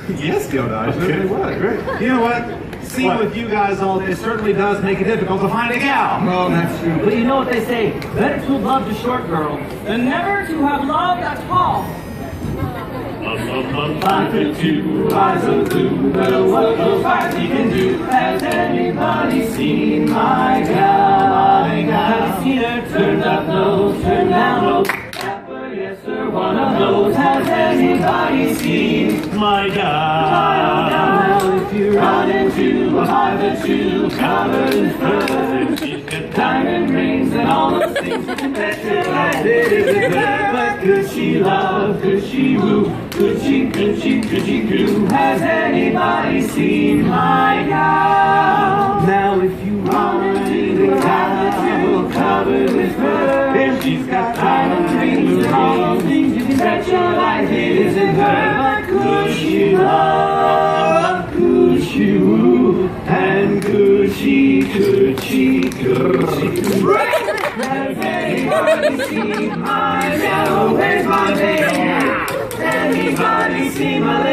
Yes, Gilda, I certainly would. Great. You know what? Seeing with you guys all day certainly does make it difficult to find a gal. Well, that's true. But you know what they say, better to have loved a short girl than never to have loved a tall. 5 foot 2, eyes of blue, but what those eyes he can do. Has anybody seen my gal? Have you seen her turned up nose, turned down low? Dapper, yes sir, one of those. Has anybody seen my gal? Now if you run into a 5 foot 2, covered in fur, she's got diamond rings and all those things. You can bet your life it isn't her. But could she love, could she woo? Could she coo? Has anybody seen my gal? Now if you run into the gal covered with fur, if she's got diamond rings and all those things, you can bet your life it isn't her. But could she love, could she woo, and could she coo? Has anybody seen my gal? Where's my baby? Anybody see my